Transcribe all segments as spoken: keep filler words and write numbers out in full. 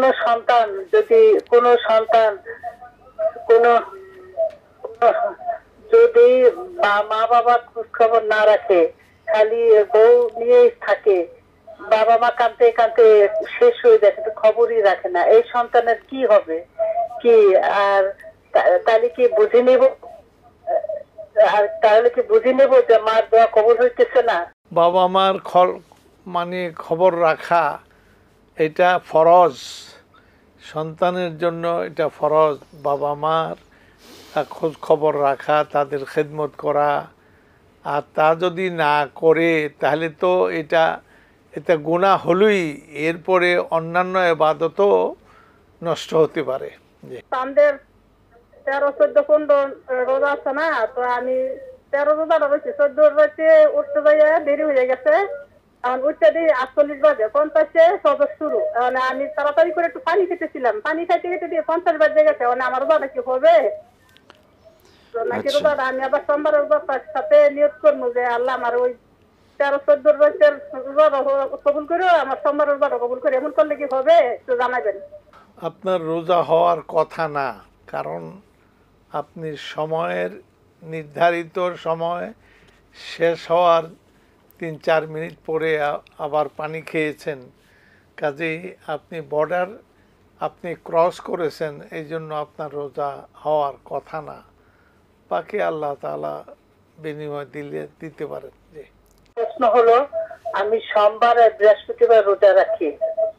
কোনো সন্তান যদি কোনো সন্তান কোনো যদি মা বাবার খোঁজ খবর না রাখে, খালি বউ নিয়েই থাকে, বাবা মা কাঁদতে কাঁদতে শেষ হয়ে যায়, কিন্তু খবরই রাখে না, এই সন্তানের কি হবে? কি আর তাহলে কি বুঝে নেব, আর তাহলে কি বুঝে নেব যে মার দোয়া কবুল হইতেছে না? বাবা মার মানে খবর রাখা এটা ফরজ, সন্তানের জন্য এটা ফরজ। বাবা মার খোঁজ খবর রাখা, তাদের খেদমত করা, আর তা যদি না করে তাহলে তো এটা এটা গুনাহ হলোই, এরপরে অন্যান্য ইবাদতও নষ্ট হতে পারে। আমাদের তেরো চোদ্দ পনেরো রোজা আছে না, তো আমি তেরো রোজা রয়েছি, চোদ্দ রাতে উঠতে যাইয়া দেরি হয়ে গেছে, এখন উঠতে দিই আটচল্লিশ বাজে, পঞ্চাশে সদর শুরু। মানে আমি তাড়াতাড়ি করে একটু পানি খেতেছিলাম, পানি খাইতে খেতে দিয়ে পঞ্চাশ বাজে গেছে, মানে আমার রোজাটা কি হবে নাকি? রোজাটা আমি আবার সোমবারের রোজার সাথে নিয়োগ করবো যে আল্লাহ আমার ওই তেরো চোদ্দ রাতের রোজা কবুল করে আমার সোমবারের রোজাটা কবুল করে, এমন করলে কি হবে একটু জানাবেন। আপনার রোজা হওয়ার কথা না, কারণ আপনি সময়ের নির্ধারিত সময় শেষ হওয়ার তিন চার মিনিট পরে আবার পানি খেয়েছেন, কাজেই আপনি বর্ডার আপনি ক্রস করেছেন, এই জন্য আপনার রোজা হওয়ার কথা না। বাকি আল্লাহ তাআলা বিনিময় দিলে দিতে পারেন। যে প্রশ্ন হলো, আমি সোমবার আর বৃহস্পতিবার রোজা রাখি,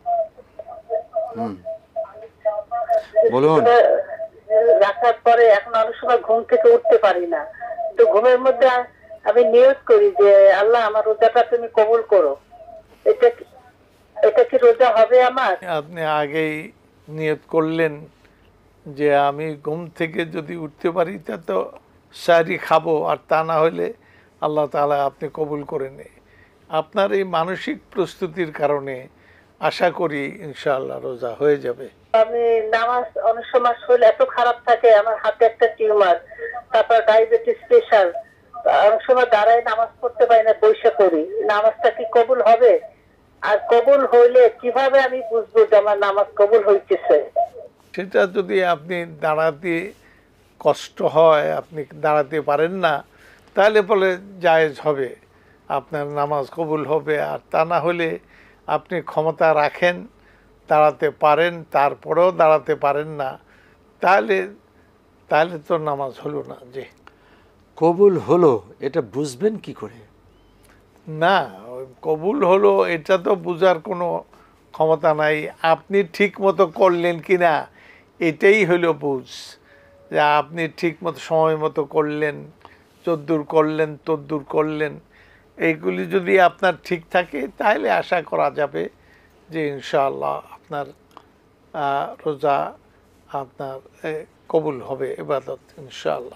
বলুন। রাখার পরে এখন অনেক সময় ঘুম থেকে উঠতে পারি না, তো ঘুমের মধ্যে আমি নিয়ত করি যে আল্লাহ আমার রোজাটা তুমি কবুল করো, এটা এটা কি রোজা হবে আমার? আপনি আগেই নিয়ত করলেন যে আমি ঘুম থেকে যদি উঠতে পারি তা তো সারি খাবো, আর তা না হলে আল্লাহ তাআলা আপনি কবুল করে নে। আপনার এই মানসিক প্রস্তুতির কারণে আশা করি ইনশাআল্লাহ রোজা হয়ে যাবে। আমি নামাজ অনেক সময় শরীর এত খারাপ থাকে, আমার হাতে একটা টিউমার, তারপর ডায়াবেটিস, প্রেশার, অনেক সময় দাঁড়ায় নামাজ পড়তে পারি না, বসে করি, নামাজটা কি কবুল হবে? আর কবুল হইলে কিভাবে আমি বুঝবো যে আমার নামাজ কবুল হইতেছে? সেটা যদি আপনি দাঁড়াতে কষ্ট হয়, আপনি দাঁড়াতে পারেন না, তাহলে বলে জায়েজ হবে, আপনার নামাজ কবুল হবে। আর তা না হলে আপনি ক্ষমতা রাখেন, দাঁড়াতে পারেন, তারপরেও দাঁড়াতে পারেন না, তাহলে তাহলে তো নামাজ হলো না। যে কবুল হলো এটা বুঝবেন কি করে? না, কবুল হলো এটা তো বোঝার কোনো ক্ষমতা নাই, আপনি ঠিক মতো করলেন কি না এটাই হলো বুঝ, যে আপনি ঠিক মতো সময় মতো করলেন, যদ্দূর করলেন তদ্দূর করলেন, এইগুলি যদি আপনার ঠিক থাকে তাহলে আশা করা যাবে যে ইনশাআল্লাহ আপনার রোজা আপনার কবুল হবে, ইবাদত ইনশাআল্লাহ।